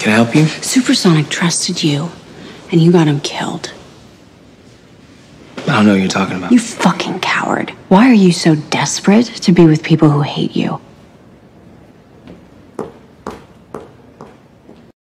Can I help you? Supersonic trusted you, and you got him killed. I don't know what you're talking about. You fucking coward. Why are you so desperate to be with people who hate you?